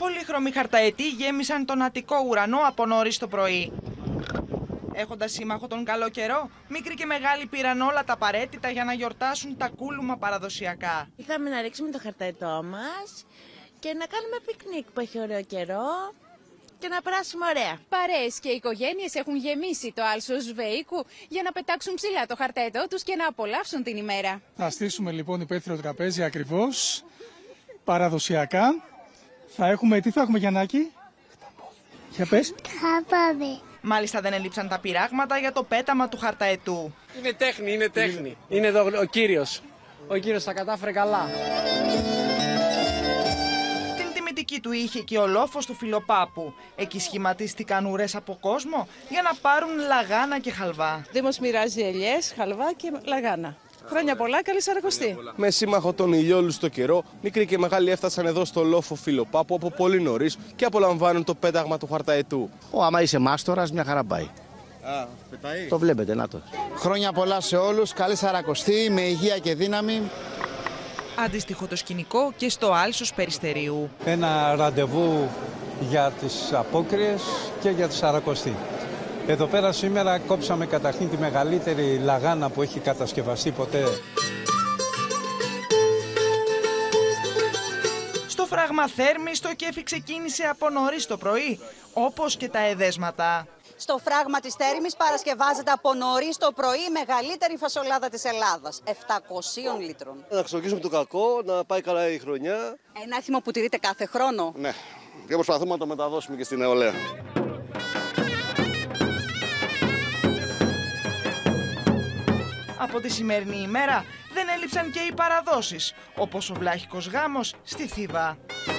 Πολύχρωμοι χαρταετοί γέμισαν τον Αττικό ουρανό από νωρίς το πρωί. Έχοντας σύμμαχο τον καλό καιρό, μικροί και μεγάλοι πήραν όλα τα απαραίτητα για να γιορτάσουν τα κούλουμα παραδοσιακά. Είχαμε να ρίξουμε το χαρταετό μας και να κάνουμε πικνίκ που έχει ωραίο καιρό και να περάσουμε ωραία. Παρέες και οικογένειες έχουν γεμίσει το άλσος Βέικου για να πετάξουν ψηλά το χαρταετό τους και να απολαύσουν την ημέρα. Θα στήσουμε λοιπόν υπαίθριο τραπέζι ακριβώς, παραδοσιακά. Τι θα έχουμε Γιαννάκη? Για πες. Χαπάδι. Μάλιστα δεν έλειψαν τα πειράγματα για το πέταμα του χαρταετού. Είναι τέχνη, είναι τέχνη. Είναι εδώ ο κύριος. Ο κύριος τα κατάφερε καλά. Την τιμητική του είχε και ο λόφος του Φιλοπάπου. Εκεί σχηματίστηκαν ουρές από κόσμο για να πάρουν λαγάνα και χαλβά. Δήμος μοιράζει ελιές, χαλβά και λαγάνα. Χρόνια πολλά, καλή Σαρακοστή. Με σύμμαχο τον ηλιόλου στο καιρό, μικροί και μεγάλοι έφτασαν εδώ στο λόφο Φιλοπάπου από πολύ νωρίς και απολαμβάνουν το πέταγμα του χαρταετού. Άμα είσαι μάστορας, μια χαρά πάει. Πετάει. Το βλέπετε, να το. Χρόνια πολλά σε όλους, καλή Σαρακοστή, με υγεία και δύναμη. Αντίστοιχο το σκηνικό και στο άλσος Περιστερίου. Ένα ραντεβού για τις απόκριες και για τη Σαρακοστή. Εδώ πέρα σήμερα κόψαμε καταρχήν τη μεγαλύτερη λαγάνα που έχει κατασκευαστεί ποτέ. Στο φράγμα Θέρμης το κέφι ξεκίνησε από νωρίς το πρωί, όπως και τα εδέσματα. Στο φράγμα της Θέρμης παρασκευάζεται από νωρίς το πρωί η μεγαλύτερη φασολάδα της Ελλάδας, 700 λίτρων. Να ξορκίσουμε το κακό, να πάει καλά η χρονιά. Ένα άθιμο που τηρείται κάθε χρόνο. Ναι, και προσπαθούμε να το μεταδώσουμε και στην νεολαία. Από τη σημερινή ημέρα δεν έλειψαν και οι παραδόσεις, όπως ο βλάχικος γάμος στη Θήβα.